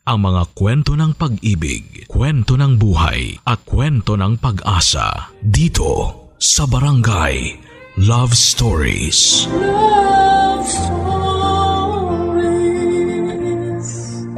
ang mga kwento ng pag-ibig, kwento ng buhay at kwento ng pag-asa dito sa Barangay Love Stories. Love Stories.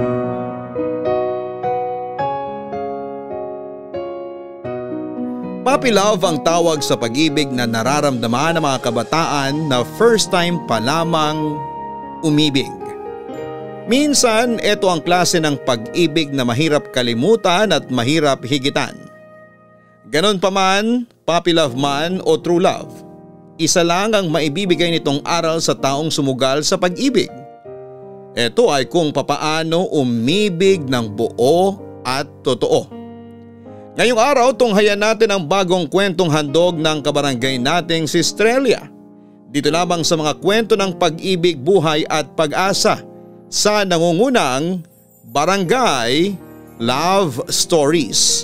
Puppy love ang tawag sa pag-ibig na nararamdaman ng mga kabataan na first time pa lamang umibig. Minsan, ito ang klase ng pag-ibig na mahirap kalimutan at mahirap higitan. Ganon pa man, puppy love man o true love, isa lang ang maibibigay nitong aral sa taong sumugal sa pag-ibig. Ito ay kung papaano umibig ng buo at totoo. Ngayong araw, tunghayan natin ang bagong kwentong handog ng kabarangay nating si Strelia. Dito lamang sa mga kwento ng pag-ibig, buhay at pag-asa sa nangungunang Barangay Love Stories.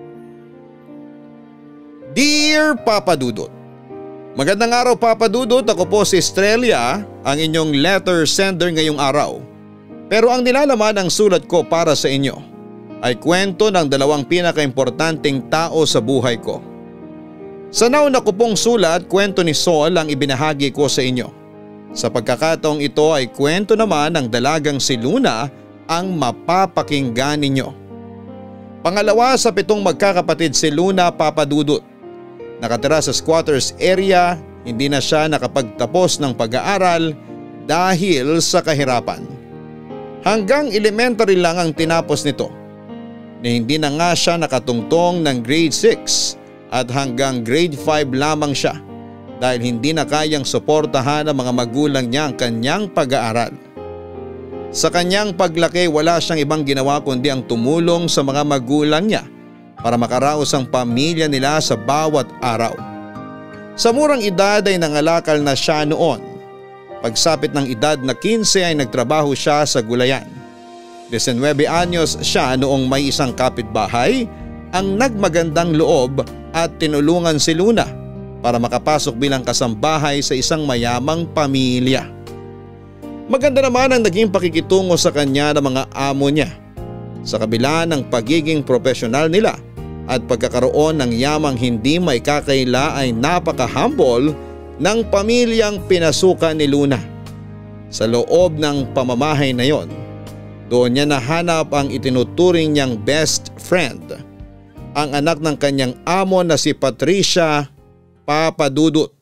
Dear Papa Dudut, magandang araw Papa Dudut, ako po si Strelia, ang inyong letter sender ngayong araw. Pero ang nilalaman ng sulat ko para sa inyo ay kwento ng dalawang pinakaimportanteng tao sa buhay ko. Sa nauna ko pong sulat, kwento ni Sol ang ibinahagi ko sa inyo. Sa pagkakataong ito ay kwento naman ng dalagang si Luna ang mapapakinggan ninyo. Pangalawa sa 7 magkakapatid si Luna, Papa Dudut. Nakatira sa squatters area, hindi na siya nakapagtapos ng pag-aaral dahil sa kahirapan. Hanggang elementary lang ang tinapos nito. Na hindi na nga siya nakatungtong ng grade 6 at hanggang grade 5 lamang siya. Dahil hindi na kayang suportahan ng mga magulang niya ang kanyang pag-aaral. Sa kanyang paglaki, wala siyang ibang ginawa kundi ang tumulong sa mga magulang niya para makaraos ang pamilya nila sa bawat araw. Sa murang edad ay nangalakal na siya noon. Pagsapit ng edad na 15 ay nagtrabaho siya sa gulayan. 19 anyos siya noong may isang kapitbahay ang nagmagandang loob at tinulungan si Luna para makapasok bilang kasambahay sa isang mayamang pamilya. Maganda naman ang naging pakikitungo sa kanya ng mga amo niya. Sa kabila ng pagiging profesional nila at pagkakaroon ng yamang hindi may kakaila ay napaka-humble ng pamilyang pinasukan ni Luna. Sa loob ng pamamahay na yon, doon niya nahanap ang itinuturing niyang best friend, ang anak ng kanyang amo na si Patricia, Papa Dudut.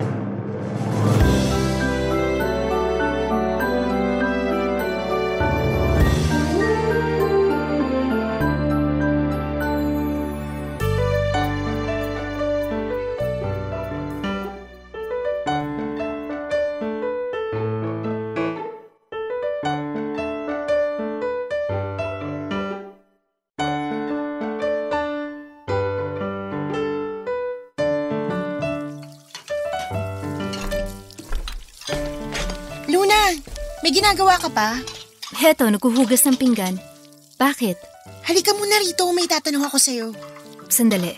May ginagawa ka pa? Heto, naghuhugas ng pinggan. Bakit? Halika muna rito, may tatanong ako sa'yo. Sandali.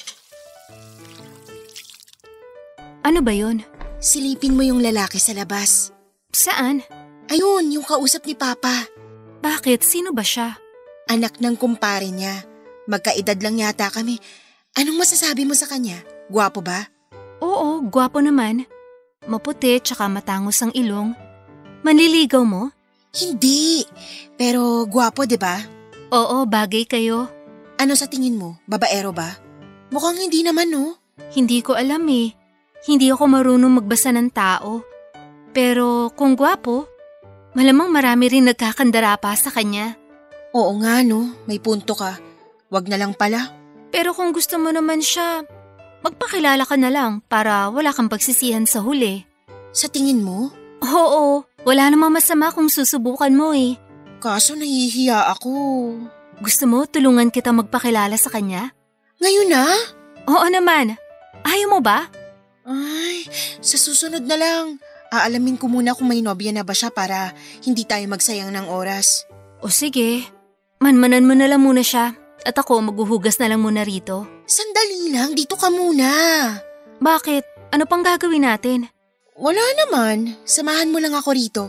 Ano ba yun? Silipin mo yung lalaki sa labas. Saan? Ayun, yung kausap ni Papa. Bakit? Sino ba siya? Anak ng kumpare niya. Magkaedad lang yata kami. Anong masasabi mo sa kanya? Gwapo ba? Oo, gwapo naman. Maputi tsaka matangos ang ilong. Manliligaw mo? Hindi, pero gwapo 'di ba? Oo, bagay kayo. Ano sa tingin mo? Babaero ba? Mukhang hindi naman no? Hindi ko alam eh. Hindi ako marunong magbasa ng tao. Pero kung gwapo, malamang marami rin nagkakandara pa sa kanya. Oo nga no, may punto ka. Wag na lang pala. Pero kung gusto mo naman siya, magpakilala ka na lang para wala kang pagsisihan sa huli. Sa tingin mo? Oo, wala namang masama kung susubukan mo eh. Kaso nahihiya ako. Gusto mo tulungan kita magpakilala sa kanya? Ngayon na? Oo naman. Ayaw mo ba? Ay, sa susunod na lang. Aalamin ko muna kung may nobya na ba siya para hindi tayo magsayang ng oras. O sige, manmanan mo na lang muna siya at ako maghuhugas na lang muna rito. Sandali lang, dito ka muna. Bakit? Ano pang gagawin natin? Wala naman, samahan mo lang ako rito.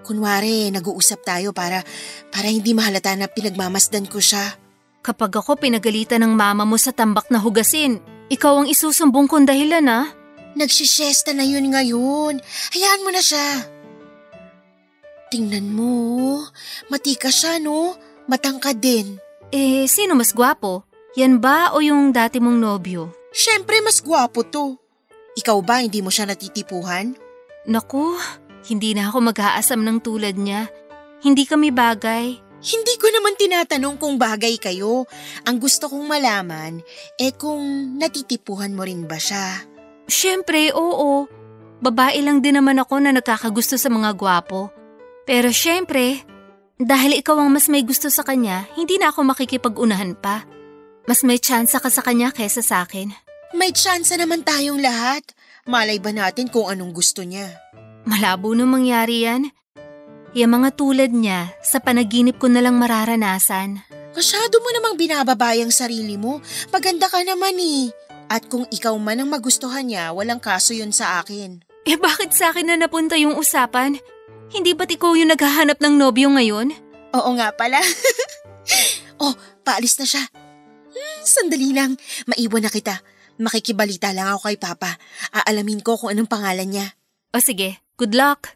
Kunwari, nag-uusap tayo para hindi mahalata na pinagmamasdan ko siya. Kapag ako pinagalitan ng mama mo sa tambak na hugasin, ikaw ang isusumbong kong dahilan ah. Nagsisiesta na yun ngayon. Hayaan mo na siya. Tingnan mo, matika siya no? Matangkad din. Sino mas gwapo? Yan ba o yung dati mong nobyo? Siyempre mas gwapo to. Ikaw ba hindi mo siya natitipuhan? Naku, hindi na ako mag-aasam ng tulad niya. Hindi kami bagay. Hindi ko naman tinatanong kung bagay kayo. Ang gusto kong malaman, kung natitipuhan mo rin ba siya? Siyempre, oo. Babae lang din naman ako na nagkakagusto sa mga gwapo. Pero siyempre, dahil ikaw ang mas may gusto sa kanya, hindi na ako makikipag-unahan pa. Mas may tsansa ka sa kanya kaysa sa akin. May tsansa naman tayong lahat. Malay ba natin kung anong gusto niya? Malabo nung mangyari yan. Yung mga tulad niya, sa panaginip ko na lang mararanasan. Masyado mo namang binababayang sarili mo. Maganda ka naman eh. At kung ikaw man ang magustuhan niya, walang kaso yun sa akin. Bakit sa akin na napunta yung usapan? Hindi ba't ikaw yung naghahanap ng nobyo ngayon? Oo nga pala. Paalis na siya. Sandali lang, maiwan na kita. Makikibalita lang ako kay Papa. Aalamin ko kung anong pangalan niya. O sige, good luck.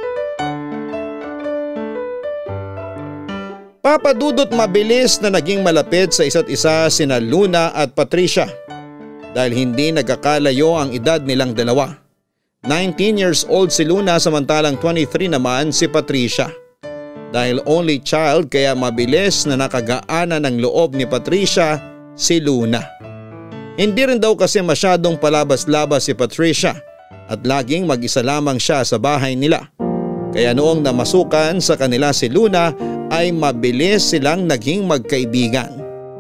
Papa Dudut mabilis na naging malapit sa isa't isa sina Luna at Patricia. Dahil hindi nagkakalayo ang edad nilang dalawa. 19 years old si Luna samantalang 23 naman si Patricia. Dahil only child kaya mabilis na nakagaanan ng loob ni Patricia si Luna. Hindi rin daw kasi masyadong palabas-labas si Patricia at laging mag-isa lamang siya sa bahay nila. Kaya noong namasukan sa kanila si Luna ay mabilis silang naging magkaibigan.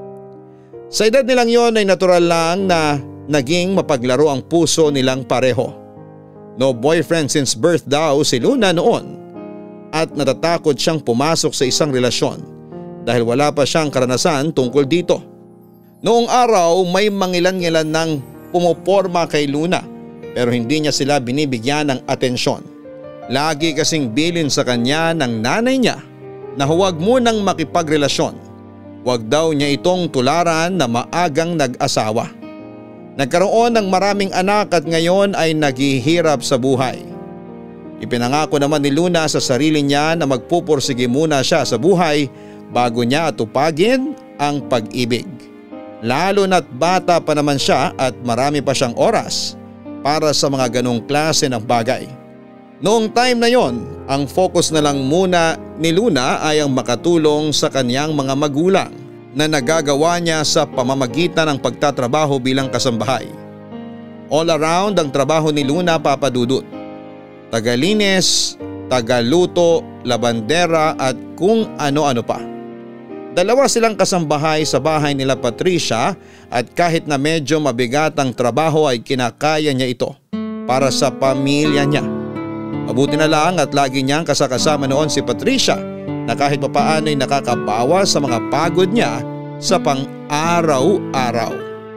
Sa edad nilang yon ay natural lang na naging mapaglaro ang puso nilang pareho. No boyfriend since birth daw si Luna noon at natatakot siyang pumasok sa isang relasyon dahil wala pa siyang karanasan tungkol dito. Noong araw may mangilan-ngilan ng pumoporma kay Luna pero hindi niya sila binibigyan ng atensyon. Lagi kasing bilin sa kanya ng nanay niya na huwag munang makipagrelasyon. Huwag daw niya itong tularan na maagang nag-asawa. Nagkaroon ng maraming anak at ngayon ay naghihirap sa buhay. Ipinangako naman ni Luna sa sarili niya na magpupursige muna siya sa buhay bago niya tupagin ang pag-ibig. Lalo na't bata pa naman siya at marami pa siyang oras para sa mga ganong klase ng bagay. Noong time na yon, ang focus na lang muna ni Luna ay ang makatulong sa kanyang mga magulang na nagagawa niya sa pamamagitan ng pagtatrabaho bilang kasambahay. All around ang trabaho ni Luna, Papa Dudut. Tagalinis, tagaluto, labandera at kung ano-ano pa. Dalawa silang kasambahay sa bahay nila Patricia at kahit na medyo mabigat ang trabaho ay kinakaya niya ito para sa pamilya niya. Mabuti na lang at lagi niyang kasakasama noon si Patricia na kahit papaano ay nakakabawas sa mga pagod niya sa pang-araw-araw.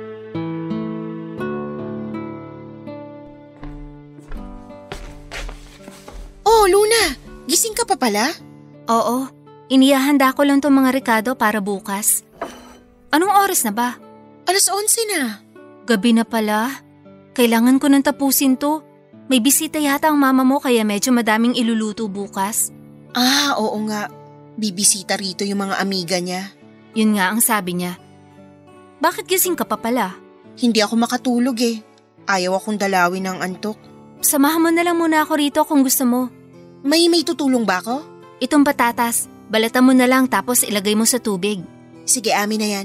Oh, Luna! Gising ka pa pala? Oo, inihahanda ko lang tong mga rekado para bukas. Anong oras na ba? 11:00 na. Gabi na pala. Kailangan ko nang tapusin to. May bisita yata ang mama mo kaya medyo madaming iluluto bukas. Oo nga. Bibisita rito yung mga amiga niya. Yun nga ang sabi niya. Bakit gising ka pa pala? Hindi ako makatulog eh. Ayaw akong dalawin ng antok. Samahan mo na lang muna ako rito kung gusto mo. May tutulong ba ako? Itong patatas, balatan mo na lang tapos ilagay mo sa tubig. Sige, amin na yan.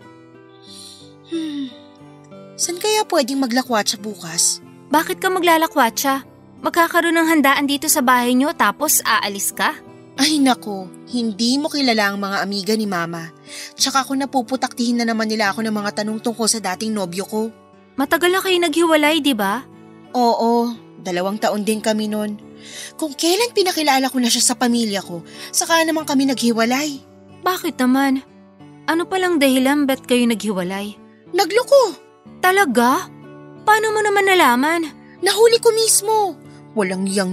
San kaya pwedeng maglakwatsa bukas? Bakit ka maglalakwatsa? Magkakaroon ng handaan dito sa bahay niyo tapos aalis ka? Ay nako, hindi mo kilala ang mga amiga ni Mama. Tsaka kung napuputaktihin na naman nila ako ng mga tanong tungkol sa dating nobyo ko. Matagal na kayo naghiwalay, di ba? Oo, 2 taon din kami nun. Kung kailan pinakilala ko na siya sa pamilya ko, saka naman kami naghiwalay. Bakit naman? Ano palang dahilan ba't kayo naghiwalay? Nagloko. Talaga? Paano mo naman nalaman? Nahuli ko mismo. Walang yang yun.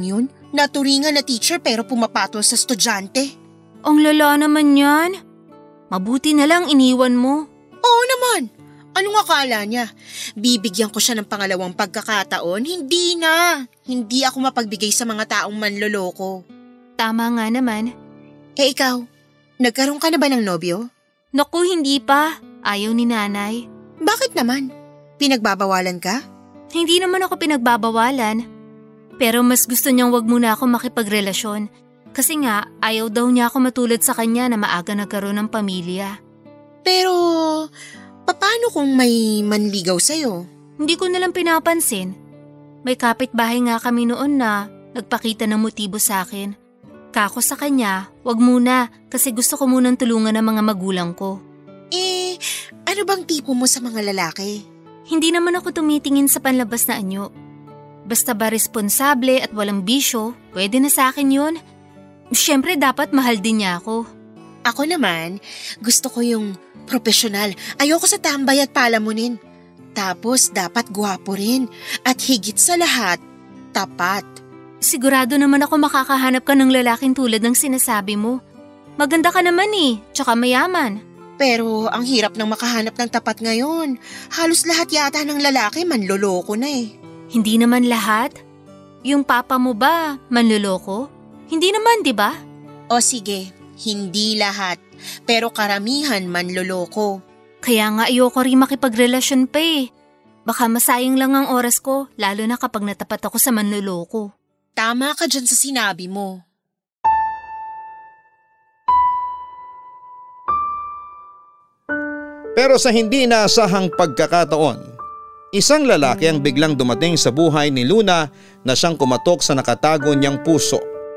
Naturingan na teacher pero pumapatol sa estudyante. Ang lala naman yan. Mabuti na lang iniwan mo. Oo naman. Anong akala niya? Bibigyan ko siya ng pangalawang pagkakataon? Hindi na. Hindi ako mapagbigay sa mga taong manloloko. Tama nga naman. Eh ikaw, nagkaroon ka na ba ng nobyo? Naku, hindi pa. Ayaw ni nanay. Bakit naman? Pinagbabawalan ka? Hindi naman ako pinagbabawalan. Pero mas gusto niyang wag muna ako makipagrelasyon. Kasi nga, ayaw daw niya ako matulad sa kanya na maaga nagkaroon ng pamilya. Pero, paano kung may manligaw sa'yo? Hindi ko nalang pinapansin. May kapitbahay nga kami noon na nagpakita ng motibo sa akin. Kako sa kanya, wag muna kasi gusto ko munang tulungan ng mga magulang ko. Ano bang tipo mo sa mga lalaki? Hindi naman ako tumitingin sa panlabas na anyo. Basta ba responsable at walang bisyo, pwede na sa akin yun. Siyempre dapat mahal din niya ako. Ako naman, gusto ko yung profesional. Ayoko sa tambay at palamunin. Tapos dapat gwapo rin. At higit sa lahat, tapat. Sigurado naman ako makakahanap ka ng lalaking tulad ng sinasabi mo. Maganda ka naman tsaka mayaman. Pero ang hirap nang makahanap ng tapat ngayon. Halos lahat yata ng lalaki manloloko na Hindi naman lahat. Yung papa mo ba manloloko? Hindi naman, di ba? O sige, hindi lahat. Pero karamihan manloloko. Kaya nga ayoko rin makipagrelasyon pa Baka masayang lang ang oras ko, lalo na kapag natapat ako sa manloloko. Tama ka dyan sa sinabi mo. Pero sa hindi inaasahang pagkakataon, isang lalaki ang biglang dumating sa buhay ni Luna na siyang kumatok sa nakatago niyang puso.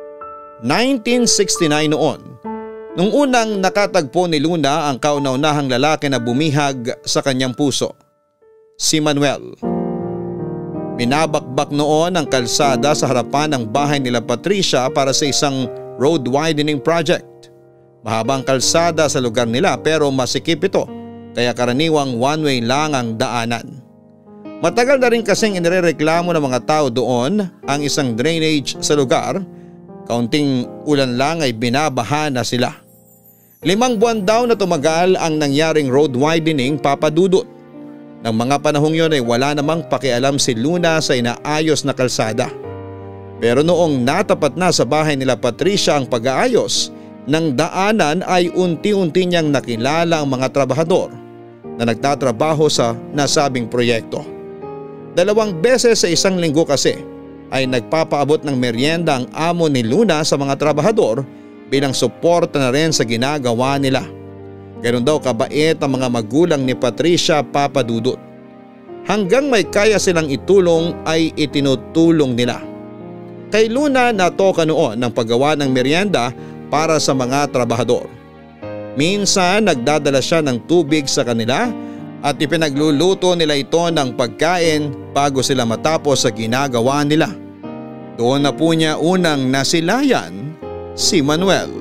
1969 noon, nung unang nakatagpo ni Luna ang kauna-unahang lalaki na bumihag sa kanyang puso, si Manuel. Binabakbak noon ang kalsada sa harapan ng bahay nila Patricia para sa isang road widening project. Mahabang kalsada sa lugar nila pero masikip ito. Kaya karaniwang one-way lang ang daanan. Matagal na rin kasing inirereklamo ng mga tao doon ang isang drainage sa lugar. Kaunting ulan lang ay binabaha na sila. 5 buwan daw na tumagal ang nangyaring road widening, Papa Dudut. Nang mga panahong yon ay wala namang pakialam si Luna sa inaayos na kalsada. Pero noong natapat na sa bahay nila Patricia ang pag-aayos ng daanan ay unti-unti niyang nakilala ang mga trabahador na nagtatrabaho sa nasabing proyekto. 2 beses sa isang linggo kasi ay nagpapaabot ng merienda ang amo ni Luna sa mga trabahador bilang suporta na rin sa ginagawa nila. Ganon daw kabait ang mga magulang ni Patricia, Papa Dudut. Hanggang may kaya silang itulong ay itinutulong nila. Kay Luna natoka noon ng paggawa ng merienda para sa mga trabahador. Minsan nagdadala siya ng tubig sa kanila at ipinagluluto nila ito ng pagkain bago sila matapos sa ginagawa nila. Doon na po niya unang nasilayan si Manuel.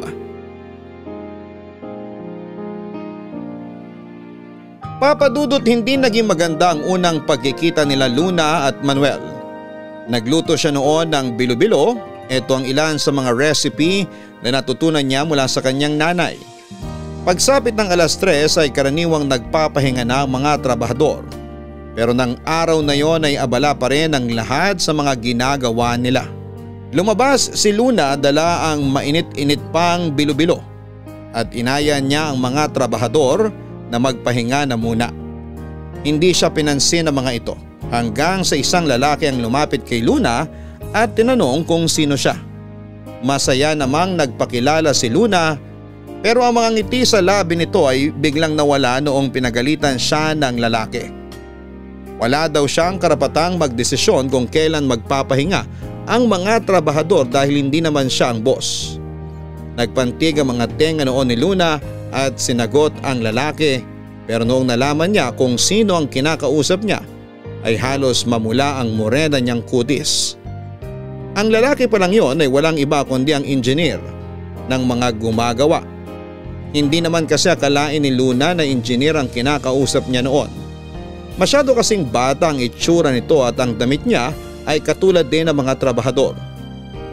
Papa Dudut, hindi naging maganda ang unang pagkikita nila Luna at Manuel. Nagluto siya noon ng bilo-bilo. Ito ang ilan sa mga recipe na natutunan niya mula sa kanyang nanay. Pagsapit ng 3:00 ay karaniwang nagpapahinga na ang mga trabahador. Pero ng araw na yon ay abala pa rin ang lahat sa mga ginagawa nila. Lumabas si Luna dala ang mainit-init pang bilo-bilo at inaya niya ang mga trabahador na magpahinga na muna. Hindi siya pinansin ng mga ito hanggang sa isang lalaki ang lumapit kay Luna at tinanong kung sino siya. Masaya namang nagpakilala si Luna. Pero ang mga ngiti sa labi nito ay biglang nawala noong pinagalitan siya ng lalaki. Wala daw siyang karapatang magdesisyon kung kailan magpapahinga ang mga trabahador dahil hindi naman siya ang boss. Nagpantig ang mga tenga noon ni Luna at sinagot ang lalaki, pero noong nalaman niya kung sino ang kinakausap niya ay halos mamula ang morena niyang kutis. Ang lalaki pa lang yon ay walang iba kundi ang engineer ng mga gumagawa. Hindi naman kasi akalain ni Luna na engineer ang kinakausap niya noon. Masyado kasing bata ang itsura nito at ang damit niya ay katulad din ng mga trabahador.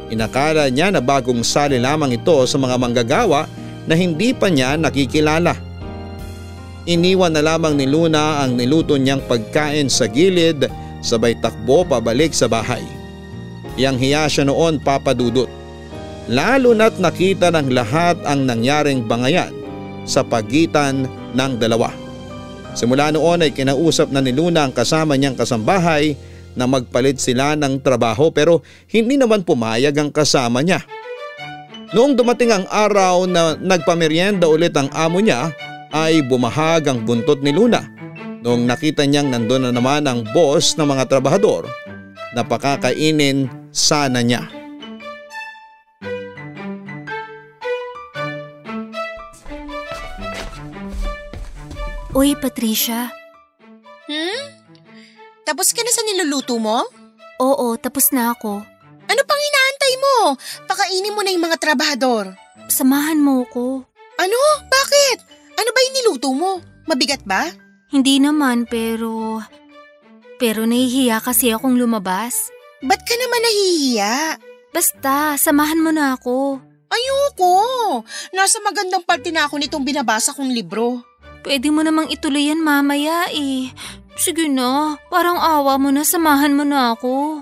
Inakala niya na bagong sali lamang ito sa mga manggagawa na hindi pa niya nakikilala. Iniwan na lamang ni Luna ang niluto niyang pagkain sa gilid, sabay takbo pabalik sa bahay. Hiyang-hiya siya noon, Papa Dudut. Lalo na't nakita ng lahat ang nangyaring bangayan sa pagitan ng dalawa. Simula noon ay kinausap na ni Luna ang kasama niyang kasambahay na magpalit sila ng trabaho, pero hindi naman pumayag ang kasama niya. Noong dumating ang araw na nagpamerienda ulit ang amo niya, ay bumahag ang buntot ni Luna. Noong nakita niyang nandun na naman ang boss ng mga trabahador na pakakainin sana niya. Uy, Patricia. Tapos ka na sa niluluto mo? Oo, tapos na ako. Ano pang inaantay mo? Pakainin mo na yung mga trabahador. Samahan mo ko. Ano? Bakit? Ano ba yung niluto mo? Mabigat ba? Hindi naman, pero nahihiya kasi akong lumabas. Ba't ka naman nahihiya? Basta, samahan mo na ako. Ayoko. Nasa magandang parte na ako nitong binabasa kong libro. Pwede mo namang ituloy yan mamaya eh. Sige na, parang awa mo na, samahan mo na ako.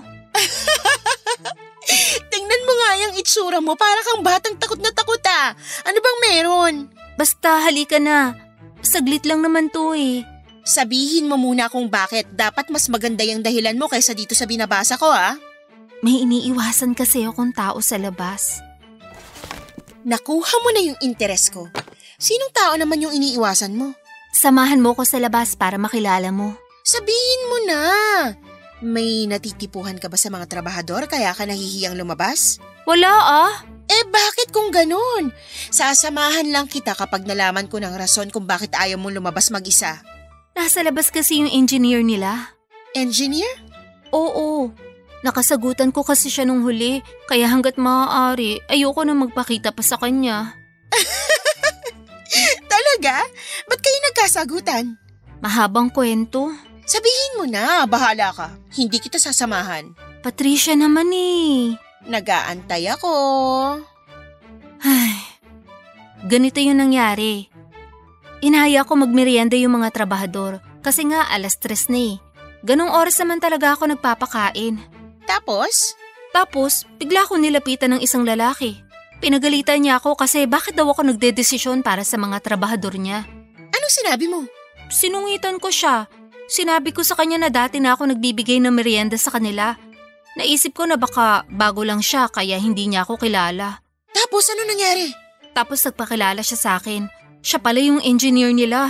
Tingnan mo nga yung itsura mo, para kang batang takot na takot ah. Ano bang meron? Basta, halika na. Saglit lang naman to eh. Sabihin mo muna kung bakit dapat mas maganda yung dahilan mo kaysa dito sa binabasa ko ah. May iniiwasan kasi akong tao sa labas. Nakuha mo na yung interes ko. Sinong tao naman yung iniiwasan mo? Samahan mo ko sa labas para makilala mo. Sabihin mo na. May natitipuhan ka ba sa mga trabahador kaya ka nahihiyang lumabas? Wala ah. Eh bakit kung ganun? Sasamahan lang kita kapag nalaman ko ng rason kung bakit ayaw mo lumabas mag-isa. Nasa labas kasi yung engineer nila. Engineer? Oo. Nakasagutan ko kasi siya nung huli, kaya hanggat maaari, ayoko na magpakita pa sa kanya. Talaga? Ba't kayo nagkasagutan? Mahabang kwento. Sabihin mo na, bahala ka. Hindi kita sasamahan. Patricia naman eh. Nag-aantay ako. Ay, ganito yung nangyari. Inaya ko magmerienda yung mga trabahador kasi nga 3:00 na eh. Ganong oras naman talaga ako nagpapakain. Tapos, bigla ko nilapitan ng isang lalaki. Pinagalitan niya ako kasi bakit daw ako nagdedesisyon para sa mga trabahador niya. Anong sinabi mo? Sinungitan ko siya. Sinabi ko sa kanya na dati na ako nagbibigay ng merienda sa kanila. Naisip ko na baka bago lang siya kaya hindi niya ako kilala. Tapos ano nangyari? Tapos nagpakilala siya sa akin. Siya pala yung engineer nila.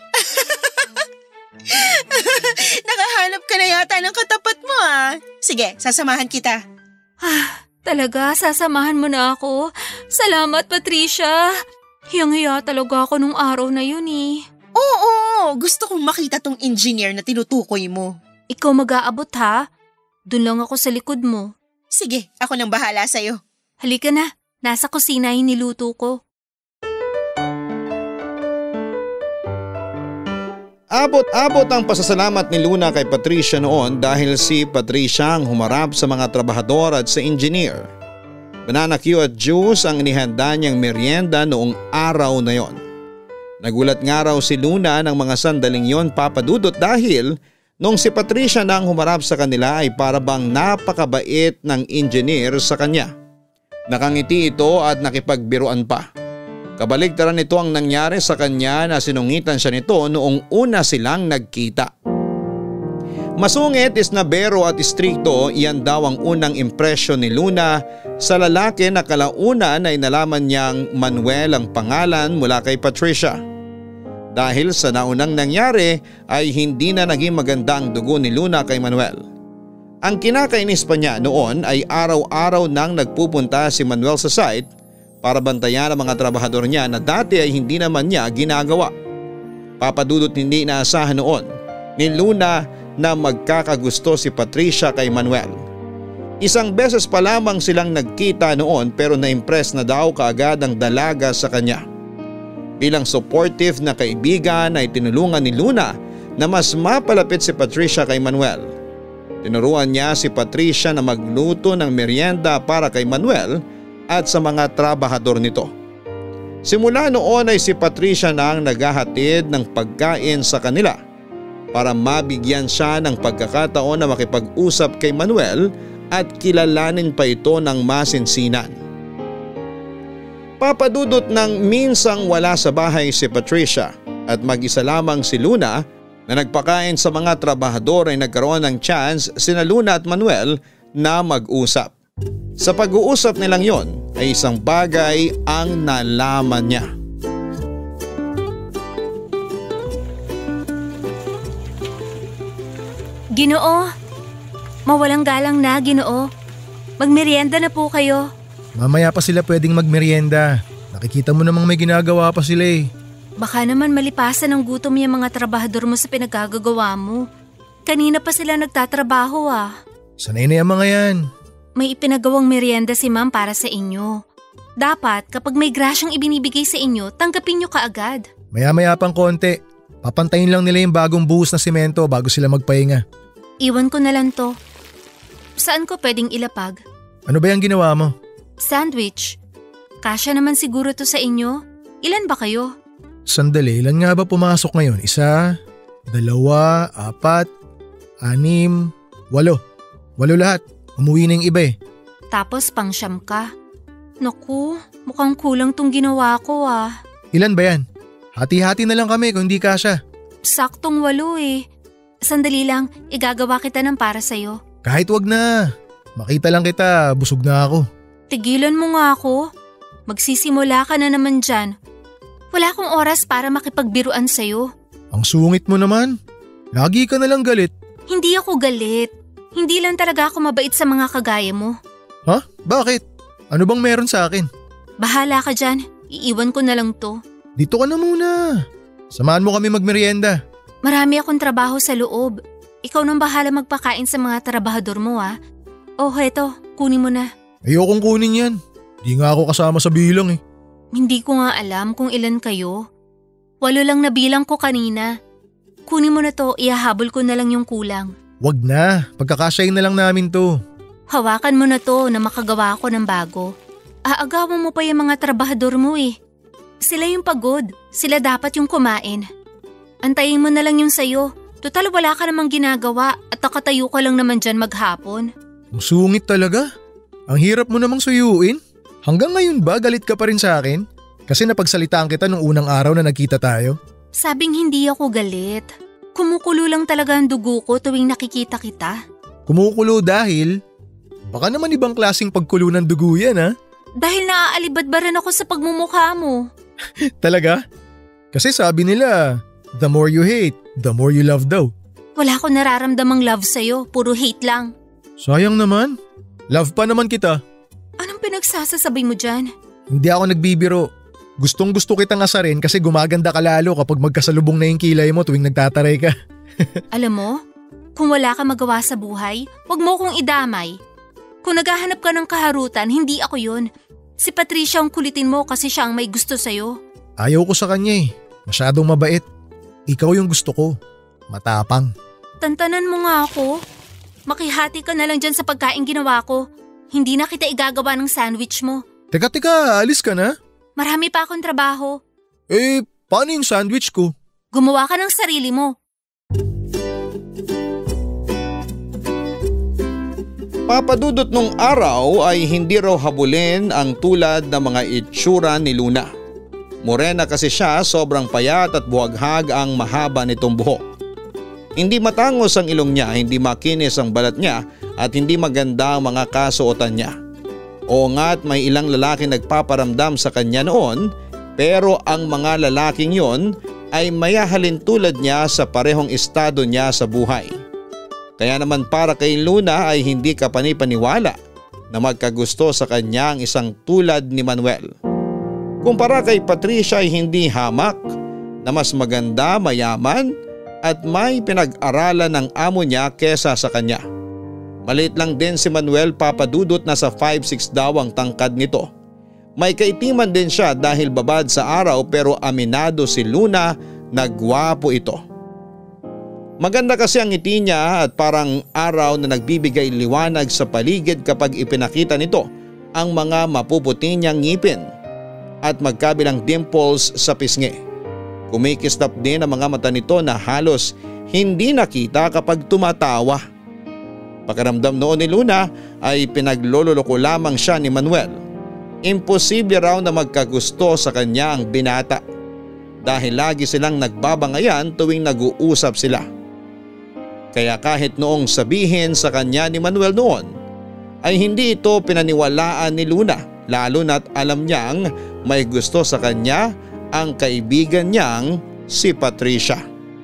Nakahanap ka na yata ng katapat mo ah. Sige, sasamahan kita. Talaga, sasamahan mo na ako. Salamat, Patricia. Hiyang-hiya talaga ako nung araw na yun eh. Oo, gusto kong makita tong engineer na tinutukoy mo. Ikaw mag-aabot ha? Doon lang ako sa likod mo. Sige, ako nang bahala sa'yo. Halika na, nasa kusina yung niluto ko. Abot-abot ang pasasalamat ni Luna kay Patricia noon dahil si Patricia ang humarap sa mga trabahador at sa engineer. Banana Q at juice ang inihanda niyang merienda noong araw na yon. Nagulat nga raw si Luna ng mga sandaling yon, Papa Dudut, dahil nung si Patricia na ang humarap sa kanila ay para bang napakabait ng engineer sa kanya. Nakangiti ito at nakipagbiruan pa. Kabaligtaran nito ang nangyari sa kanya na sinungitan siya nito noong una silang nagkita. Masungit, isnabero at istrikto, iyan daw ang unang impresyon ni Luna sa lalaki na kalaunan ay nalaman niyang Manuel ang pangalan mula kay Patricia. Dahil sa naunang nangyari ay hindi na naging maganda ang dugo ni Luna kay Manuel. Ang kinakainis pa niya noon ay araw-araw nang nagpupunta si Manuel sa site para bantayan ang mga trabahador niya na dati ay hindi naman niya ginagawa. Papadudot, hindi inaasahan noon ni Luna na magkakagusto si Patricia kay Manuel. Isang beses pa lamang silang nagkita noon pero na-impress na daw kaagad ang dalaga sa kanya. Bilang supportive na kaibigan ay tinulungan ni Luna na mas mapalapit si Patricia kay Manuel. Tinuruan niya si Patricia na magluto ng merienda para kay Manuel at sa mga trabahador nito. Simula noon ay si Patricia na ang naghahatid ng pagkain sa kanila para mabigyan siya ng pagkakataon na makipag-usap kay Manuel at kilalanin pa ito ng masinsinan. Papadudot ng minsang wala sa bahay si Patricia at mag-isa lamang si Luna na nagpakain sa mga trabahador ay nagkaroon ng chance sina Luna at Manuel na mag-usap. Sa pag-uusap nilang yon ay isang bagay ang nalaman niya. Ginoo, mawalang galang na, Ginoo. Magmerienda na po kayo. Mamaya pa sila pwedeng magmerienda. Nakikita mo namang may ginagawa pa sila eh. Baka naman malipasan ng gutom yung mga trabahador mo sa pinagagagawa mo. Kanina pa sila nagtatrabaho ah. Sanay na yung mga yan. May ipinagawang merienda si ma'am para sa inyo. Dapat kapag may grasyang ibinibigay sa inyo, tanggapin nyo kaagad. Maya-maya pang konti. Papantayin lang nila yung bagong buhos na simento bago sila magpahinga. Iwan ko na lang to. Saan ko pwedeng ilapag? Ano ba yung ginawa mo? Sandwich. Kasya naman siguro to sa inyo. Ilan ba kayo? Sandali, ilan nga ba pumasok ngayon? 1, 2, 4, 6, 8 lahat. Umuwi na yung iba eh. Tapos pang-siyam ka. Naku, mukhang kulang tong ginawa ko ah. Ilan ba yan? Hati-hati na lang kami kung hindi kasya. Saktong 8 eh. Sandali lang, igagawa kita ng para sa'yo. Kahit wag na. Makita lang kita, busog na ako. Tigilan mo nga ako. Magsisimula ka na naman dyan. Wala akong oras para makipagbiruan sa'yo. Ang sungit mo naman. Lagi ka na lang galit. Hindi ako galit. Hindi lang talaga ako mabait sa mga kagaya mo. Ha? Bakit? Ano bang meron sa akin? Bahala ka dyan. Iiwan ko na lang to. Dito ka na muna. Samahan mo kami magmerienda. Marami akong trabaho sa loob. Ikaw nang bahala magpakain sa mga trabahador mo ah. Oh, heto. Kunin mo na. Ayokong kunin yan. Di nga ako kasama sa bilang eh. Hindi ko nga alam kung ilan kayo. 8 lang na bilang ko kanina. Kunin mo na to, ihahabol ko na lang yung kulang. Wag na, pagkakasyahin na lang namin to. Hawakan mo na to na makagawa ko ng bago. Aagawan mo pa yung mga trabahador mo eh. Sila yung pagod, sila dapat yung kumain. Antayin mo na lang yung sayo. Total wala ka namang ginagawa at nakatayo ka lang naman dyan maghapon. Ang sungit talaga. Ang hirap mo namang suyuin. Hanggang ngayon ba galit ka pa rin sa akin? Kasi napagsalitaan kita nung unang araw na nagkita tayo. Sabing hindi ako galit. Kumukulo lang talaga ang dugo ko tuwing nakikita kita. Kumukulo dahil? Baka naman ibang klaseng pagkulo ng dugo yan ha? Dahil naaalibadbaran ako sa pagmumukha mo. Talaga? Kasi sabi nila, the more you hate, the more you love daw. Wala akong nararamdamang love sa'yo, puro hate lang. Sayang naman. Love pa naman kita. Anong pinagsasasabay mo dyan? Hindi ako nagbibiro. Gustong gusto kitang asarin kasi gumaganda ka lalo kapag magkasalubong na yung kilay mo tuwing nagtataray ka. Alam mo, kung wala ka magawa sa buhay, wag mo kong idamay. Kung naghahanap ka ng kaharutan, hindi ako yun. Si Patricia ang kulitin mo kasi siya ang may gusto sa'yo. Ayaw ko sa kanya eh. Masyadong mabait. Ikaw yung gusto ko. Matapang. Tantanan mo nga ako. Makihati ka na lang dyan sa pagkain ginawa ko. Hindi na kita igagawa ng sandwich mo. Teka, alis ka na? Marami pa akong trabaho. Eh, paano yung sandwich ko? Gumawa ka ng sarili mo. Papadudot nung araw ay hindi raw habulin ang tulad ng mga itsura ni Luna. Morena kasi siya, sobrang payat at buhaghag ang mahaba nitong buhok. Hindi matangos ang ilong niya, hindi makinis ang balat niya at hindi maganda ang mga kasuotan niya. Oo nga't may ilang lalaki nagpaparamdam sa kanya noon, pero ang mga lalaking yon ay mayahalin tulad niya sa parehong estado niya sa buhay. Kaya naman para kay Luna ay hindi ka panipaniwala na magkagusto sa kanya ang isang tulad ni Manuel. Kumpara kay Patricia ay hindi hamak, na mas maganda, mayaman at may pinag-aralan ng amo niya kesa sa kanya. Maliit lang din si Manuel, papadudot na sa 5'6" daw ang tangkad nito. May kaitiman din siya dahil babad sa araw pero aminado si Luna na gwapo ito. Maganda kasi ang ngiti niya at parang araw na nagbibigay liwanag sa paligid kapag ipinakita nito ang mga mapuputi niyang ngipin at magkabilang dimples sa pisngi. Kumikislap din ang mga mata nito na halos hindi nakita kapag tumatawa. Pakiramdam noon ni Luna ay pinaglololoko lamang siya ni Manuel. Imposible raw na magkagusto sa kanya ang binata dahil lagi silang nagbabangayan tuwing nag-uusap sila. Kaya kahit noong sabihin sa kanya ni Manuel noon ay hindi ito pinaniwalaan ni Luna, lalo na't alam niyang may gusto sa kanya ang kaibigan niyang si Patricia.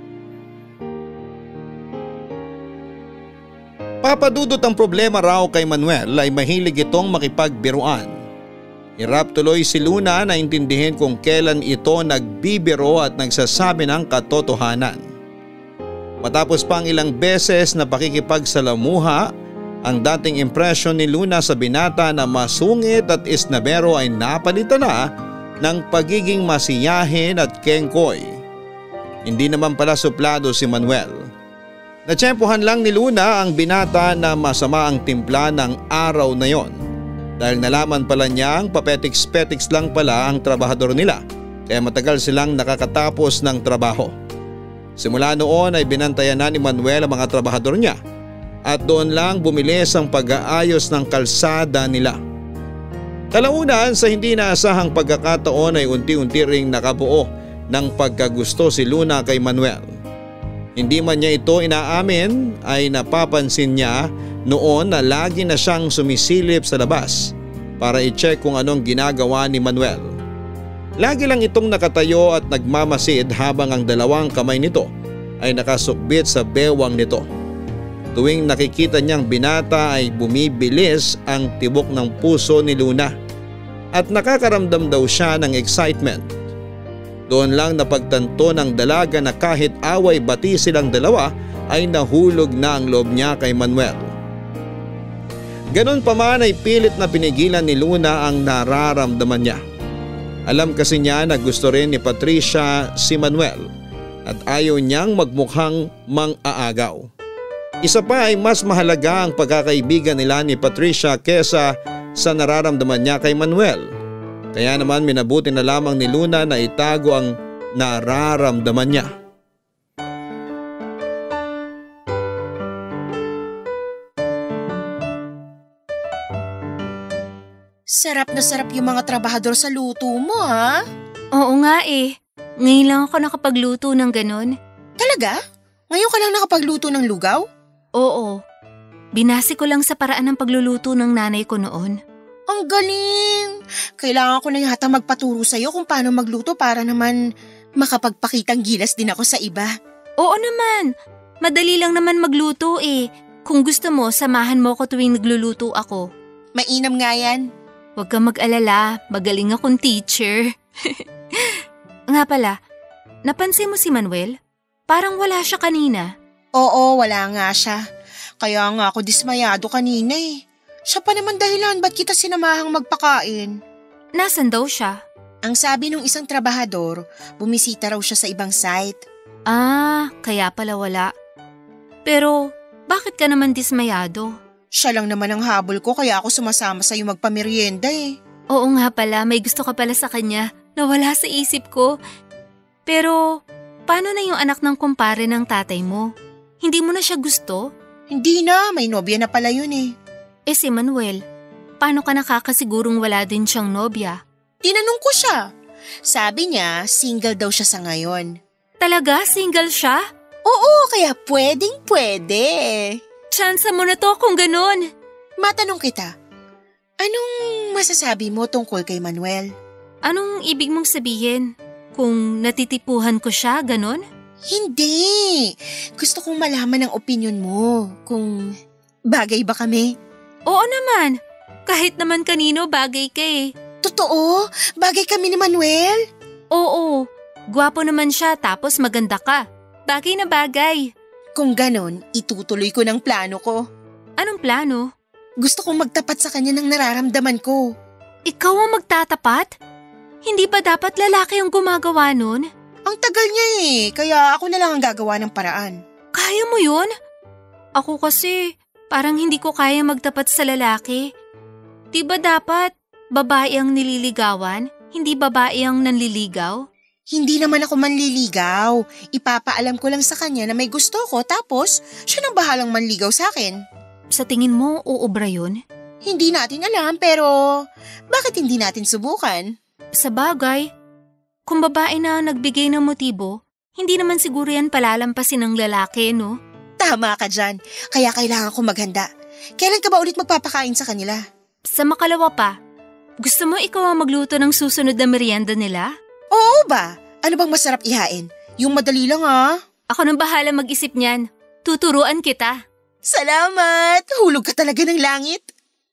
Papadudot ang problema raw kay Manuel ay mahilig itong makipagbiruan. Hirap tuloy si Luna na intindihin kung kailan ito nagbibiro at nagsasabi ng katotohanan. Matapos pang ilang beses na pakikipagsalamuha, ang dating impresyon ni Luna sa binata na masungit at isnabero ay napalitan na ng pagiging masiyahin at kengkoy. Hindi naman pala suplado si Manuel. Natsyempohan lang ni Luna ang binata na masama ang timpla ng araw na yon dahil nalaman pala niyang papetiks-petiks lang pala ang trabahador nila kaya matagal silang nakakatapos ng trabaho. Simula noon ay binantayan na ni Manuel ang mga trabahador niya at doon lang bumilis ang pag-aayos ng kalsada nila. Kalaunan sa hindi naasahang pagkakataon ay unti-unti ring nakabuo ng pagkagusto si Luna kay Manuel. Hindi man niya ito inaamin ay napapansin niya noon na lagi na siyang sumisilip sa labas para i-check kung anong ginagawa ni Manuel. Lagi lang itong nakatayo at nagmamasid habang ang dalawang kamay nito ay nakasukbit sa bewang nito. Tuwing nakikita niyang binata ay bumibilis ang tibok ng puso ni Luna at nakakaramdam daw siya ng excitement. Doon lang napagtanto ng dalaga na kahit away bati silang dalawa ay nahulog na ang loob niya kay Manuel. Ganon pa man ay pilit na pinigilan ni Luna ang nararamdaman niya. Alam kasi niya na gusto rin ni Patricia si Manuel at ayaw niyang magmukhang mang-aagaw. Isa pa ay mas mahalaga ang pagkakaibigan nila ni Patricia kesa sa nararamdaman niya kay Manuel. Kaya naman minabuti na lamang ni Luna na itago ang nararamdaman niya. Sarap na sarap yung mga trabahador sa luto mo, ha? Oo nga eh. Ngayon lang ako nakapagluto ng ganon. Talaga? Ngayon ka lang nakapagluto ng lugaw? Oo. Binasi ko lang sa paraan ng pagluluto ng nanay ko noon. Ang galing! Kailangan ko na yata magpaturo sa'yo kung paano magluto para naman makapagpakitang gilas din ako sa iba. Oo naman. Madali lang naman magluto eh. Kung gusto mo, samahan mo ko tuwing nagluluto ako. Mainam nga yan. Huwag kang mag-alala. Magaling akong teacher. Nga pala, napansin mo si Manuel? Parang wala siya kanina. Oo, wala nga siya. Kaya nga ako dismayado kanina eh. Siya pa naman dahilan ba't kita sinamahang magpakain. Nasaan daw siya? Ang sabi nung isang trabahador, bumisita raw siya sa ibang site. Ah, kaya pala wala. Pero bakit ka naman dismayado? Siya lang naman ang habol ko kaya ako sumasama sa'yo magpamerienda eh. Oo nga pala, may gusto ka pala sa kanya. Nawala sa isip ko. Pero paano na yung anak ng kumpare ng tatay mo? Hindi mo na siya gusto? Hindi na, may nobya na pala yun eh. Eh si Manuel, paano ka nakakasigurong wala din siyang nobya? Tinanong ko siya. Sabi niya, single daw siya sa ngayon. Talaga? Single siya? Oo, kaya pwedeng-pwede. Tsansa mo na to kung ganun. Matanong kita, anong masasabi mo tungkol kay Manuel? Anong ibig mong sabihin? Kung natitipuhan ko siya, ganun? Hindi. Gusto kong malaman ang opinion mo. Kung bagay ba kami? Oo naman. Kahit naman kanino bagay ka eh. Totoo? Bagay kami ni Manuel? Oo. Gwapo naman siya tapos maganda ka. Bagay na bagay. Kung ganon, itutuloy ko ng plano ko. Anong plano? Gusto kong magtapat sa kanya ng nararamdaman ko. Ikaw ang magtatapat? Hindi ba dapat lalaki ang gumagawa nun? Ang tagal niya eh, kaya ako na lang ang gagawa ng paraan. Kaya mo yun? Ako kasi parang hindi ko kaya magtapat sa lalaki. Di ba dapat babae ang nililigawan, hindi babae ang nanliligaw? Hindi naman ako manliligaw. Ipapaalam ko lang sa kanya na may gusto ko tapos siya nang bahalang manligaw sa akin. Sa tingin mo, uubra yun? Hindi natin alam pero bakit hindi natin subukan? Sa bagay, kung babae na nagbigay ng motibo, hindi naman siguro yan palalampasin ng lalaki, no? Tama ka dyan. Kaya kailangan ko maghanda. Kailan ka ba ulit magpapakain sa kanila? Sa makalawa pa, gusto mo ikaw ang magluto ng susunod na merienda nila? Oo ba? Ano bang masarap ihain? Yung madali lang Ako nang bahala mag-isip niyan. Tuturuan kita. Salamat! Hulog ka talaga ng langit.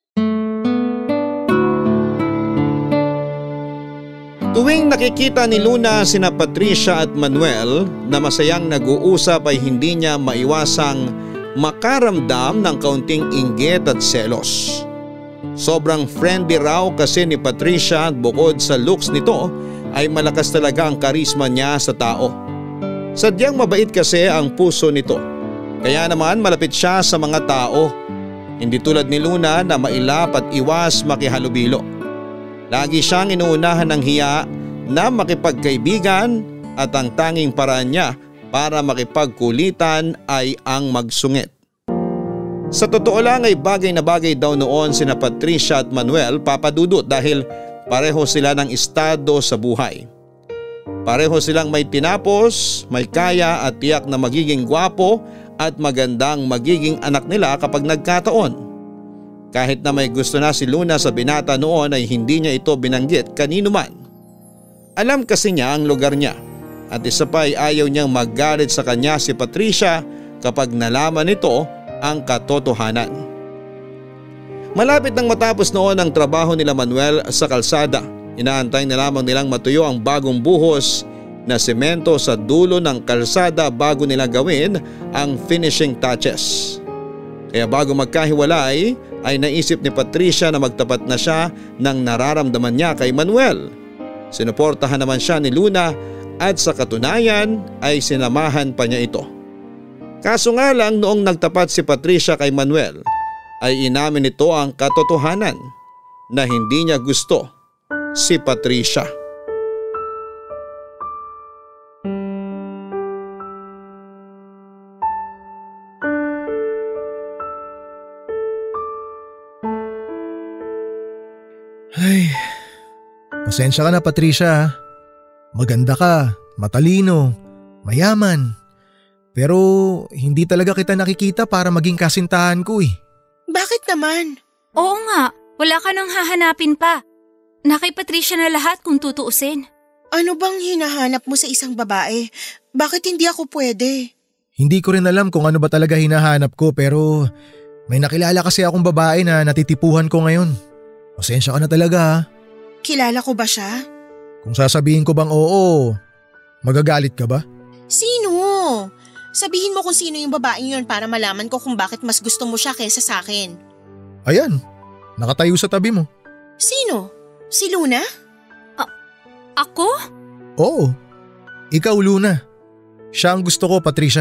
Tuwing nakikita ni Luna sina Patricia at Manuel na masayang nag-uusap ay hindi niya maiwasang makaramdam ng kaunting inggit at selos. Sobrang friendly raw kasi ni Patricia at bukod sa looks nito ay malakas talaga ang karisma niya sa tao. Sadyang mabait kasi ang puso nito. Kaya naman malapit siya sa mga tao. Hindi tulad ni Luna na mailap at iwas makihalubilo. Lagi siyang inuunahan ng hiya na makipagkaibigan at ang tanging paraan niya para makipagkulitan ay ang magsungit. Sa totoo lang ay bagay na bagay daw noon sina Patricia at Manuel, Papa Dudut, dahil pareho sila ng estado sa buhay. Pareho silang may tinapos, may kaya at tiyak na magiging gwapo at magandang magiging anak nila kapag nagkataon. Kahit na may gusto na si Luna sa binata noon ay hindi niya ito binanggit kanino man. Alam kasi niya ang lugar niya at isa pa ay ayaw niyang maggalit sa kanya si Patricia kapag nalaman nito ang katotohanan. Malapit nang matapos noon ang trabaho nila Manuel sa kalsada. Inaantay na lamang nilang matuyo ang bagong buhos na semento sa dulo ng kalsada bago nila gawin ang finishing touches. Kaya bago magkahiwalay ay naisip ni Patricia na magtapat na siya ng nararamdaman niya kay Manuel. Sinuportahan naman siya ni Luna at sa katunayan ay sinamahan pa niya ito. Kaso nga lang noong nagtapat si Patricia kay Manuel ay inamin nito ang katotohanan na hindi niya gusto si Patricia. Ay, pasensya ka na Patricia. Maganda ka, matalino, mayaman. Pero hindi talaga kita nakikita para maging kasintahan ko eh. Bakit naman? Oo nga, wala ka nang hahanapin pa. Na kay Patricia na lahat kung tutuusin. Ano bang hinahanap mo sa isang babae? Bakit hindi ako pwede? Hindi ko rin alam kung ano ba talaga hinahanap ko pero may nakilala kasi akong babae na natitipuhan ko ngayon. Pasensya ka na talaga ha. Kilala ko ba siya? Kung sasabihin ko bang oo, magagalit ka ba? Sino? Sabihin mo kung sino yung babaeng yun para malaman ko kung bakit mas gusto mo siya kaysa sa akin. Ayan, nakatayo sa tabi mo. Sino? Si Luna? Ako? Oo, ikaw Luna. Siya ang gusto ko, Patricia.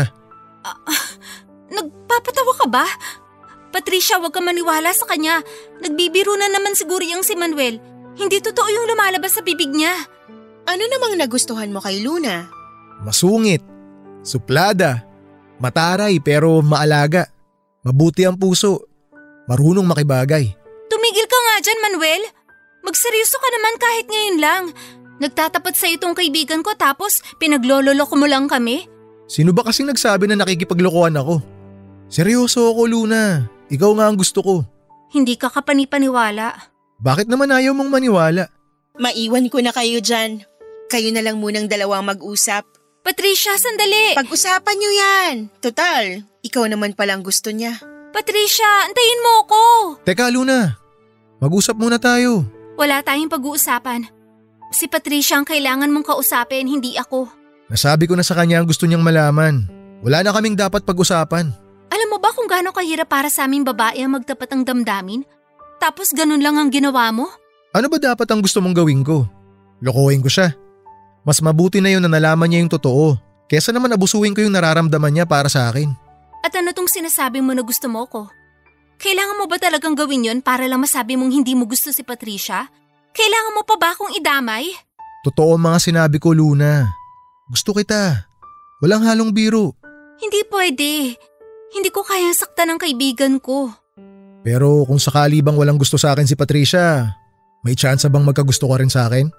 Nagpapatawa ka ba? Patricia, huwag ka maniwala sa kanya. Nagbibiro na naman siguro yung si Manuel. Hindi totoo yung lumalabas sa bibig niya. Ano namang nagustuhan mo kay Luna? Masungit, suplada, mataray pero maalaga, mabuti ang puso, marunong makibagay. Tumigil ka nga dyan, Manuel. Magseryoso ka naman kahit ngayon lang. Nagtatapat sa itong kaibigan ko tapos pinaglololoko mo lang kami? Sino ba kasing nagsabi na nakikipaglokohan ako? Seryoso ako, Luna. Ikaw nga ang gusto ko. Hindi ka kapanipaniwala. Bakit naman ayaw mong maniwala? Maiwan ko na kayo dyan. Kayo na lang munang dalawang mag-usap. Patricia, sandali! Pag-usapan niyo yan. Total, ikaw naman palang gusto niya. Patricia, antayin mo ako! Teka, Luna. Mag-usap muna tayo. Wala tayong pag-uusapan. Si Patricia ang kailangan mong kausapin, hindi ako. Nasabi ko na sa kanya ang gusto niyang malaman. Wala na kaming dapat pag-usapan. Alam mo ba kung gaano kahirap para sa aming babae ang magtapat ng damdamin? Tapos ganun lang ang ginawa mo? Ano ba dapat ang gusto mong gawin ko? Lokohin ko siya. Mas mabuti na yun na nalaman niya yung totoo, kesa naman abusuin ko yung nararamdaman niya para sa akin. At ano tong sinasabi mo na gusto mo ko? Kailangan mo ba talagang gawin yon para lang masabi mong hindi mo gusto si Patricia? Kailangan mo pa ba akong idamay? Totoo ang mga sinabi ko, Luna. Gusto kita. Walang halong biro. Hindi pwede. Hindi ko kayang saktan ng kaibigan ko. Pero kung sakali bang walang gusto sa akin si Patricia, may chance bang magkagusto ka rin sa akin?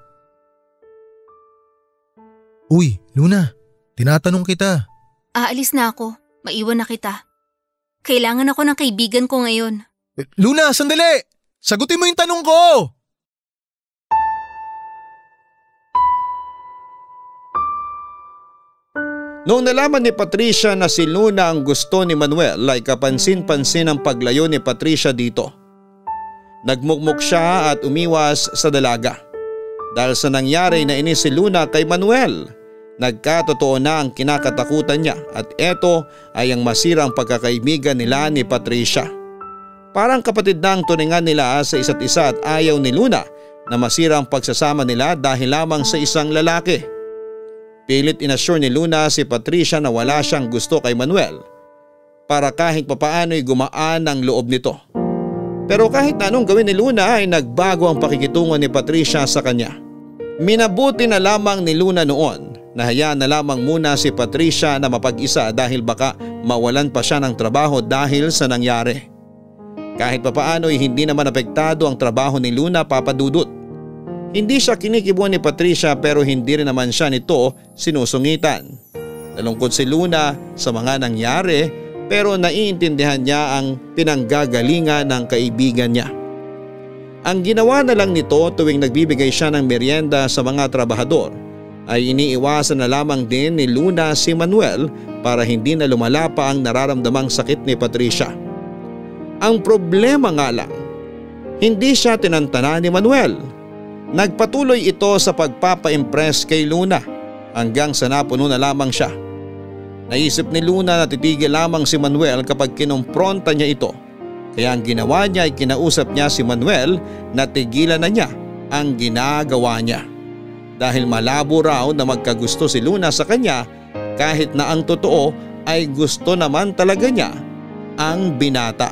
Uy, Luna, tinatanong kita. Aalis na ako. Maiwan na kita. Kailangan ako ng kaibigan ko ngayon. Luna, sandali! Sagutin mo yung tanong ko! Noong nalaman ni Patricia na si Luna ang gusto ni Manuel ay kapansin-pansin ang paglayo ni Patricia dito. Nagmukmuk siya at umiwas sa dalaga. Dahil sa nangyari na inis si Luna kay Manuel, nagkatotoo na ang kinakatakutan niya at eto ay ang masirang pagkakaibigan nila ni Patricia. Parang kapatid na ang turingan nila sa isa't isa at ayaw ni Luna na masirang pagsasama nila dahil lamang sa isang lalaki. Pilit inassure ni Luna si Patricia na wala siyang gusto kay Manuel para kahit papaano'y gumaan ang loob nito. Pero kahit na anong gawin ni Luna ay nagbago ang pakikitungo ni Patricia sa kanya. Minabuti na lamang ni Luna noon na hayaan na lamang muna si Patricia na mapag-isa dahil baka mawalan pa siya ng trabaho dahil sa nangyari. Kahit papaano'y hindi naman apektado ang trabaho ni Luna, Papa Dudut. Hindi siya kinikibuan ni Patricia pero hindi rin naman siya nito sinusungitan. Nalungkot si Luna sa mga nangyari pero naiintindihan niya ang pinanggagalingan ng kaibigan niya. Ang ginawa na lang nito tuwing nagbibigay siya ng merienda sa mga trabahador ay iniiwasan na lamang din ni Luna si Manuel para hindi na lumala pa ang nararamdamang sakit ni Patricia. Ang problema nga lang, hindi siya tinantana ni Manuel. Nagpatuloy ito sa pagpapa-impress kay Luna hanggang sa napuno na lamang siya. Naisip ni Luna na titigil lamang si Manuel kapag kinumpronta niya ito. Kaya ang ginawa niya ay kinausap niya si Manuel na tigilan na niya ang ginagawa niya. Dahil malabo raw na magkagusto si Luna sa kanya kahit na ang totoo ay gusto naman talaga niya ang binata.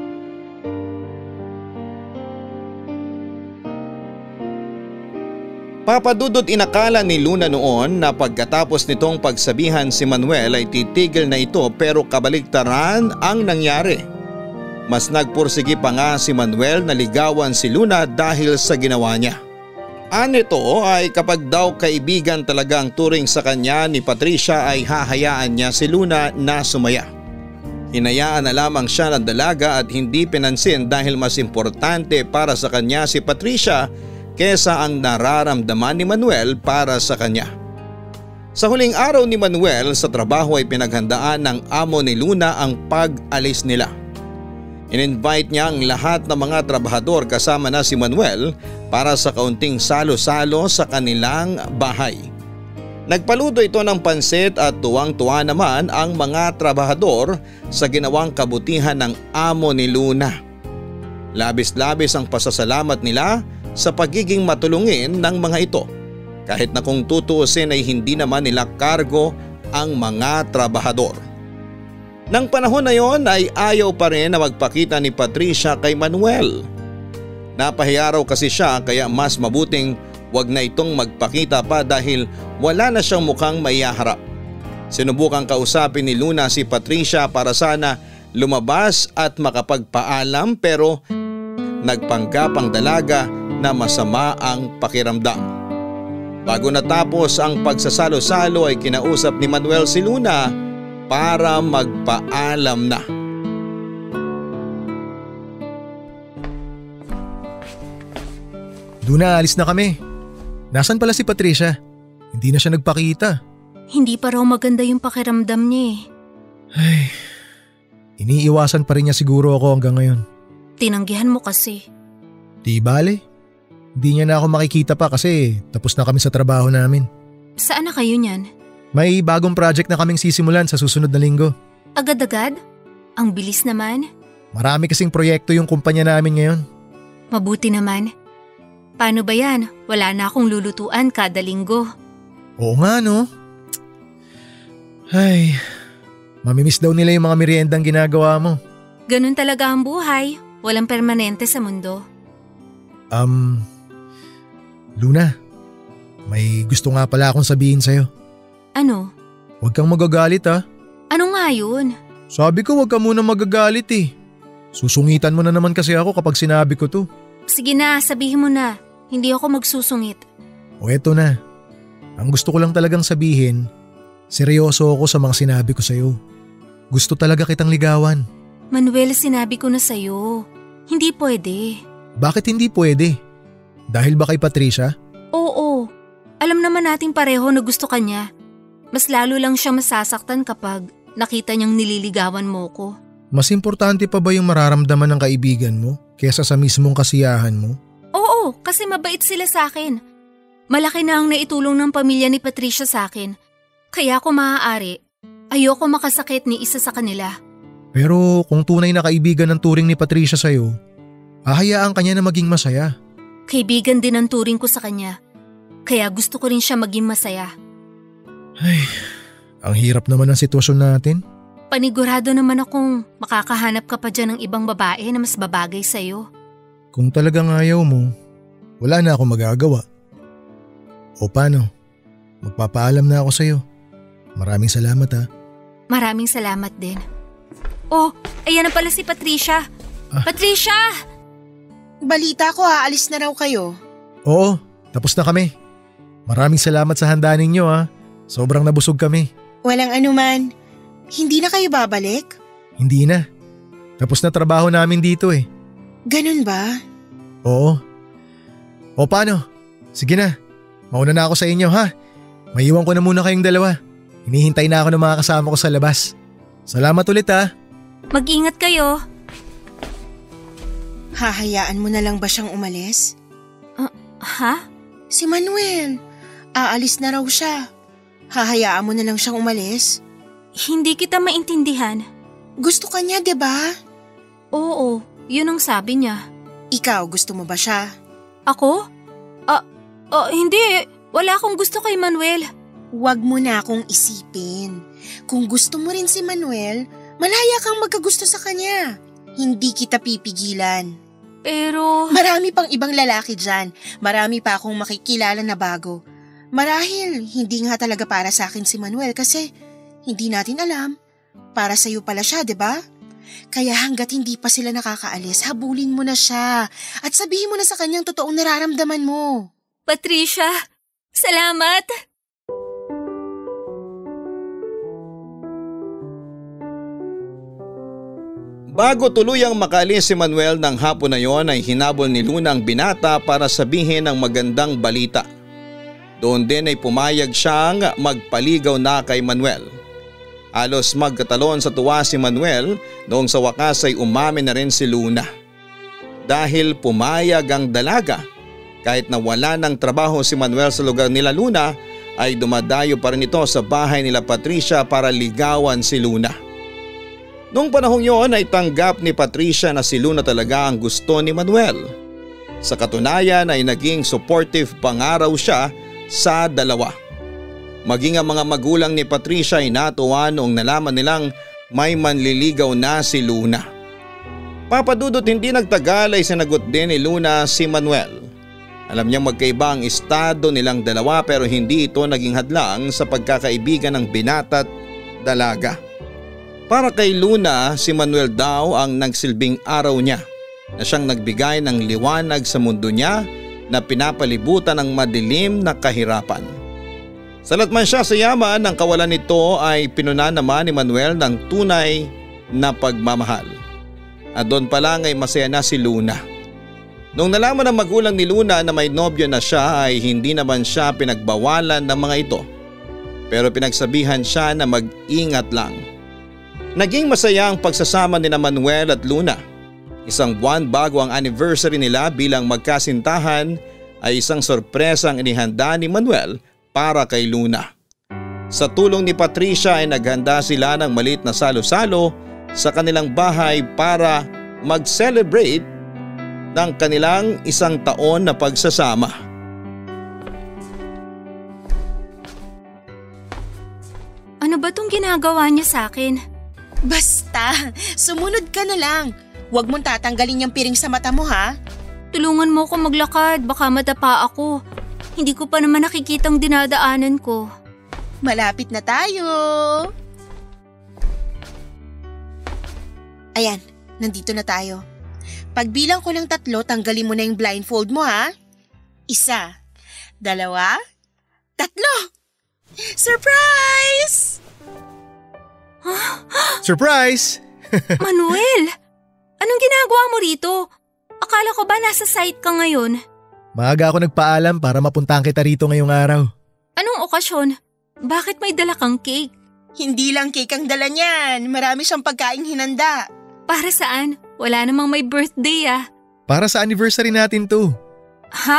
Papa Dudut, inakala ni Luna noon na pagkatapos nitong pagsabihan si Manuel ay titigil na ito pero kabaligtaran ang nangyari. Mas nagpursigi pa nga si Manuel na ligawan si Luna dahil sa ginawa niya. Anito ay kapag daw kaibigan talaga ang turing sa kanya ni Patricia ay hahayaan niya si Luna na sumaya. Hinayaan na lamang siya ng dalaga at hindi pinansin dahil mas importante para sa kanya si Patricia kesa ang nararamdaman ni Manuel para sa kanya. Sa huling araw ni Manuel sa trabaho ay pinaghandaan ng amo ni Luna ang pag-alis nila. In-invite niya ang lahat ng mga trabahador kasama na si Manuel para sa kaunting salo-salo sa kanilang bahay. Nagpaluto ito ng pansit at tuwang-tuwa naman ang mga trabahador sa ginawang kabutihan ng amo ni Luna. Labis-labis ang pasasalamat nila sa pagiging matulungin ng mga ito kahit na kung tutuusin ay hindi naman nila kargo ang mga trabahador. Nang panahon na yon ay ayaw pa rin na magpakita ni Patricia kay Manuel. Napahiya raw kasi siya kaya mas mabuting wag na itong magpakita pa dahil wala na siyang mukhang maiharap. Sinubukang kausapin ni Luna si Patricia para sana lumabas at makapagpaalam pero nagpanggap ang dalaga na masama ang pakiramdam. Bago natapos ang pagsasalo-salo ay kinausap ni Manuel si Luna para magpaalam na. Luna, alis na kami. Nasaan pala si Patricia? Hindi na siya nagpakita. Hindi pa raw maganda yung pakiramdam niya eh. Ay, iniiwasan pa rin niya siguro ako hanggang ngayon. Tinanggihan mo kasi. Di bale. Hindi niya na ako makikita pa kasi tapos na kami sa trabaho namin. Saan na kayo niyan? May bagong project na kaming sisimulan sa susunod na linggo. Agad-agad? Ang bilis naman. Marami kasing proyekto yung kumpanya namin ngayon. Mabuti naman. Paano ba yan? Wala na akong lulutuan kada linggo. Oo nga no. Ay, Mamimiss daw nila yung mga meriendang ginagawa mo. Ganun talaga ang buhay. Walang permanente sa mundo. Luna, may gusto nga pala akong sabihin sa'yo. Ano? Huwag kang magagalit ha. Ano nga yun? Sabi ko huwag ka muna magagalit eh. Susungitan mo na naman kasi ako kapag sinabi ko to. Sige na, sabihin mo na. Hindi ako magsusungit. O eto na. Ang gusto ko lang talagang sabihin, seryoso ako sa mga sinabi ko sa'yo. Gusto talaga kitang ligawan. Manuel, sinabi ko na sa'yo. Hindi pwede. Bakit hindi pwede? Dahil ba kay Patricia? Oo. Alam naman nating pareho na gusto ka niya. Mas lalo lang siya masasaktan kapag nakita niyang nililigawan mo ko. Mas importante pa ba yung mararamdaman ng kaibigan mo kesa sa mismong kasiyahan mo? Oo, kasi mabait sila sa akin. Malaki na ang naitulong ng pamilya ni Patricia sa akin. Kaya kung maaari, ayoko makasakit ni isa sa kanila. Pero kung tunay na kaibigan ng turing ni Patricia sa'yo, hahayaan ka niya na maging masaya. Kaibigan din ang turing ko sa kanya. Kaya gusto ko rin siya maging masaya. Ay, ang hirap naman ng sitwasyon natin. Panigurado naman akong makakahanap ka pa dyan ng ibang babae na mas babagay sa'yo. Kung talagang ayaw mo, wala na akong magagawa. O paano? Magpapaalam na ako sa'yo. Maraming salamat ha. Maraming salamat din. Oh, ayan na pala si Patricia. Patricia! Balita ko aalis na raw kayo. Oo, tapos na kami. Maraming salamat sa handa ninyo ha. Sobrang nabusog kami. Walang anuman. Hindi na kayo babalik? Hindi na. Tapos na trabaho namin dito eh. Ganun ba? Oo. O paano? Sige na. Mauna na ako sa inyo ha. Maiwan ko na muna kayong dalawa. Hinihintay na ako ng mga kasama ko sa labas. Salamat ulit ha. Mag-ingat kayo. Hahayaan mo na lang ba siyang umalis? Ha? Si Manuel. Aalis na raw siya. Hahayaan mo na lang siyang umalis? Hindi kita maintindihan. Gusto ka niya, 'di ba? Oo, yun ang sabi niya. Ikaw, gusto mo ba siya? Ako? Hindi. Wala akong gusto kay Manuel. Huwag mo na akong isipin. Kung gusto mo rin si Manuel, malaya kang magkagusto sa kanya. Hindi kita pipigilan. Pero… Marami pang ibang lalaki dyan. Marami pa akong makikilala na bago. Marahil, hindi nga talaga para sa akin si Manuel kasi hindi natin alam. Para sa'yo pala siya, 'di ba? Kaya hanggat hindi pa sila nakakaalis, habulin mo na siya at sabihin mo na sa kanyang totoong nararamdaman mo. Patricia, salamat! Bago tuluyang makaalis si Manuel ng hapon na yon ay hinabol ni Luna ang binata para sabihin ang magandang balita. Doon din ay pumayag siyang magpaligaw na kay Manuel. Halos magkatalon sa tuwa si Manuel noong sa wakas ay umamin na rin si Luna. Dahil pumayag ang dalaga, kahit na wala ng trabaho si Manuel sa lugar nila Luna ay dumadayo pa rin ito sa bahay nila Patricia para ligawan si Luna. Noong panahong yon ay tanggap ni Patricia na si Luna talaga ang gusto ni Manuel. Sa katunayan ay naging supportive pangaraw siya sa dalawa. Maging ang mga magulang ni Patricia ay natuwa noong nalaman nilang may manliligaw na si Luna. Papadudot hindi nagtagal ay sinagot din ni Luna si Manuel. Alam niyang magkaiba ang estado nilang dalawa pero hindi ito naging hadlang sa pagkakaibigan ng binata't dalaga. Para kay Luna, si Manuel daw ang nagsilbing araw niya na siyang nagbigay ng liwanag sa mundo niya na pinapalibutan ng madilim na kahirapan. Salat man siya sa yaman, ang kawalan nito ay pinuna naman ni Manuel ng tunay na pagmamahal. At doon pa lang ay masaya na si Luna. Nung nalaman ng magulang ni Luna na may nobyo na siya ay hindi naman siya pinagbawalan ng mga ito. Pero pinagsabihan siya na mag-ingat lang. Naging masaya ang pagsasama ni Manuel at Luna. Isang buwan bago ang anniversary nila bilang magkasintahan ay isang sorpresang inihanda ni Manuel para kay Luna. Sa tulong ni Patricia ay naghanda sila ng maliit na salo-salo sa kanilang bahay para mag-celebrate ng kanilang 1 taon na pagsasama. Ano ba tong ginagawa niya sa akin? Basta, sumunod ka na lang. Huwag mong tatanggalin yung piring sa mata mo ha. Tulungan mo ako maglakad, baka madapa ako. Hindi ko pa naman nakikitang dinadaanan ko. Malapit na tayo. Ayan, nandito na tayo. Pagbilang ko ng 3, tanggalin mo na yung blindfold mo ha. 1, 2, 3. Surprise! Surprise! Manuel! Anong ginagawa mo rito? Akala ko ba nasa site ka ngayon? Maaga ako nagpaalam para mapuntahan kita rito ngayong araw. Anong okasyon? Bakit may dala kang cake? Hindi lang cake ang dala niyan. Marami siyang pagkaing hinanda. Para saan? Wala namang may birthday ah. Para sa anniversary natin to. Ha?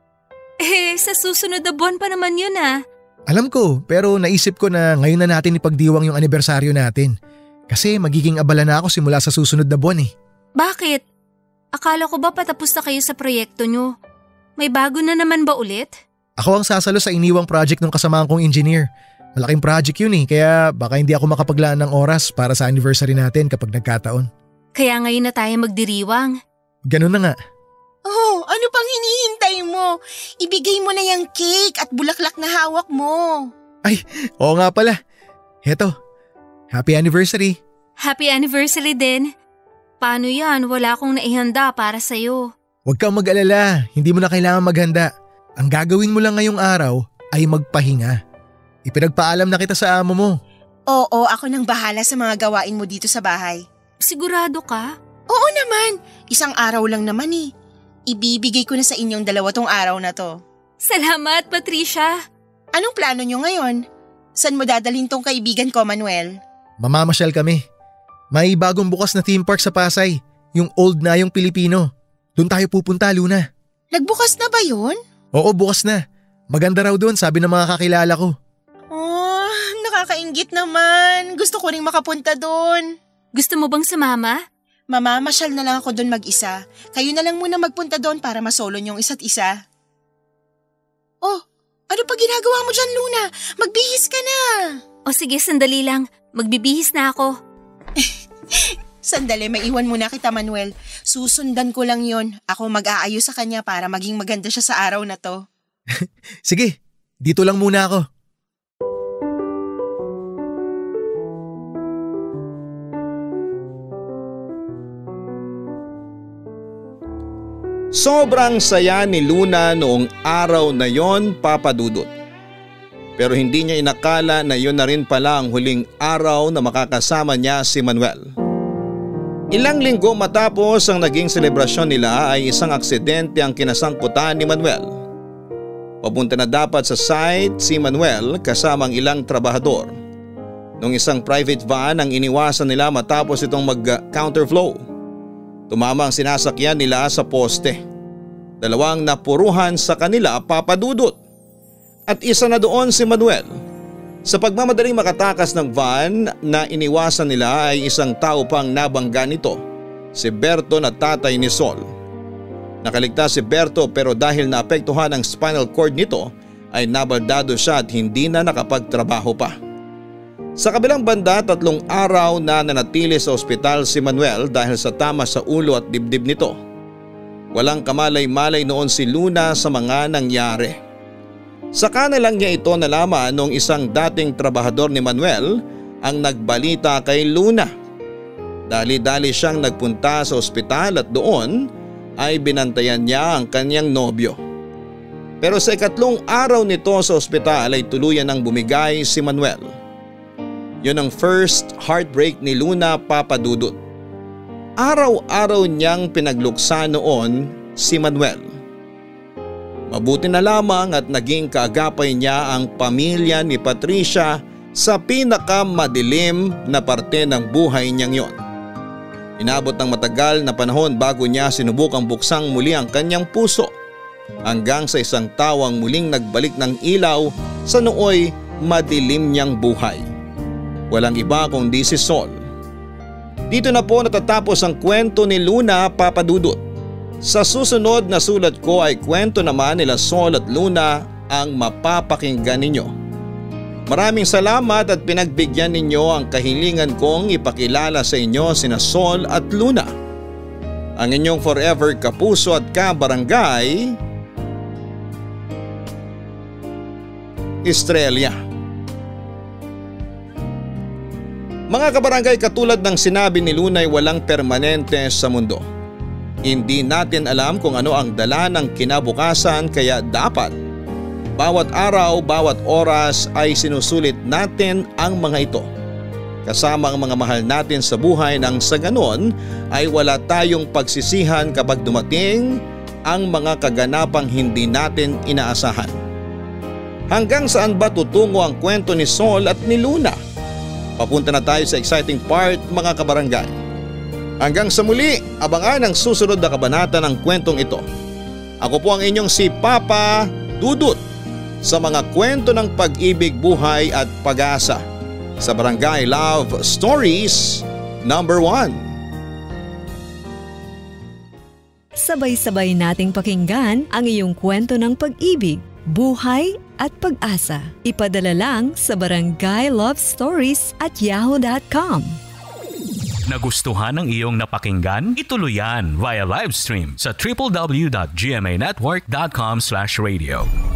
Sa susunod na buwan pa naman yun ah. Alam ko, pero naisip ko na ngayon na natin ipagdiwang yung anibersaryo natin. Kasi magiging abala na ako simula sa susunod na buwan eh. Bakit? Akala ko ba patapos na kayo sa proyekto nyo? May bago na naman ba ulit? Ako ang sasalo sa iniwang project ng kasamahan kong engineer. Malaking project yun eh, kaya baka hindi ako makapaglaan ng oras para sa anniversary natin kapag nagkataon. Kaya ngayon na tayo magdiriwang. Ganun na nga. Oh, ano pang hinihintay mo? Ibigay mo na yung cake at bulaklak na hawak mo. Ay, oo nga pala. Heto, happy anniversary. Happy anniversary din. Paano yan? Wala akong naihanda para sa'yo. Huwag kang mag-alala, hindi mo na kailangan maghanda. Ang gagawin mo lang ngayong araw ay magpahinga. Ipinagpaalam na kita sa amo mo. Oo, ako nang bahala sa mga gawain mo dito sa bahay. Sigurado ka? Oo naman, 1 araw lang naman eh. Ibibigay ko na sa inyong 2 tong araw na to. Salamat, Patricia. Anong plano nyo ngayon? Saan mo dadalhin tong kaibigan ko, Manuel? Mamamasyal kami. May bagong bukas na theme park sa Pasay, yung Old na yung Pilipino. Doon tayo pupunta, Luna. Nagbukas na ba yun? Oo, bukas na. Maganda raw doon, sabi ng mga kakilala ko. Oh, nakakainggit naman. Gusto ko ring makapunta doon. Gusto mo bang sumama? Mamamasyal na lang ako doon mag-isa. Kayo na lang muna magpunta doon para masolo niyong isa't isa. Oh, ano pa ginagawa mo dyan, Luna? Magbihis ka na. O sige, sandali lang. Magbibihis na ako. Sandali, maiwan muna kita, Manuel. Susundan ko lang yon. Ako mag-aayos sa kanya para maging maganda siya sa araw na to. Sige, dito lang muna ako. Sobrang saya ni Luna noong araw na yon, Papa Dudut. Pero hindi niya inakala na yun na rin pala ang huling araw na makakasama niya si Manuel. Ilang linggo matapos ang naging selebrasyon nila ay isang aksidente ang kinasangkutan ni Manuel. Papunta na dapat sa site si Manuel kasama ang ilang trabahador. Nung isang private van ang iniwasan nila matapos itong mag-counterflow. Tumama ang sinasakyan nila sa poste. 2 napuruhan sa kanila, Papa Dudut. At isa na doon si Manuel. Sa pagmamadaling makatakas ng van na iniwasan nila ay isang tao pang nabangga nito, si Berto na tatay ni Sol. Nakaligtas si Berto pero dahil naapektuhan ang spinal cord nito ay nabaldado siya at hindi na nakapagtrabaho pa. Sa kabilang banda, 3 araw na nanatili sa ospital si Manuel dahil sa tama sa ulo at dibdib nito. Walang kamalay-malay noon si Luna sa mga nangyari. Saka na lang niya ito nalaman nung isang dating trabahador ni Manuel ang nagbalita kay Luna. Dali-dali siyang nagpunta sa ospital at doon ay binantayan niya ang kanyang nobyo. Pero sa 3 araw nito sa ospital ay tuluyan ng bumigay si Manuel. Yun ang first heartbreak ni Luna, Papa Dudut. Araw-araw niyang pinagluksa noon si Manuel. Mabuti na lamang at naging kaagapay niya ang pamilya ni Patricia sa pinakamadilim na parte ng buhay niyang yon. Inabot ng matagal na panahon bago niya sinubukang buksang muli ang kanyang puso hanggang sa isang tawang muling nagbalik ng ilaw sa nooy madilim niyang buhay. Walang iba kundi si Sol. Dito na po natatapos ang kwento ni Luna, Papa Dudut. Sa susunod na sulat ko ay kwento naman nila Sol at Luna ang mapapakinggan ninyo. Maraming salamat at pinagbigyan ninyo ang kahilingan kong ipakilala sa inyo sina Sol at Luna. Ang inyong forever kapuso at kabarangay, Estrella. Mga kabarangay, katulad ng sinabi ni Luna ay walang permanente sa mundo. Hindi natin alam kung ano ang dala ng kinabukasan kaya dapat bawat araw, bawat oras ay sinusulit natin ang mga ito. Kasama ang mga mahal natin sa buhay nang sa ganon ay wala tayong pagsisihan kapag dumating ang mga kaganapang hindi natin inaasahan. Hanggang saan ba tutungo ang kwento ni Sol at ni Luna? Papunta na tayo sa exciting part, mga kabarangay. Hanggang sa muli, abangan ang susunod na kabanata ng kwentong ito. Ako po ang inyong si Papa Dudut sa mga kwento ng pag-ibig, buhay at pag-asa sa Barangay Love Stories number 1. Sabay-sabay nating pakinggan ang iyong kwento ng pag-ibig, buhay at pag-asa. Ipadala lang sa barangaylovestories@yahoo.com. Nagustuhan ng iyong napakinggan? Ituloy yan via live stream sa www.gmanetwork.com/radio.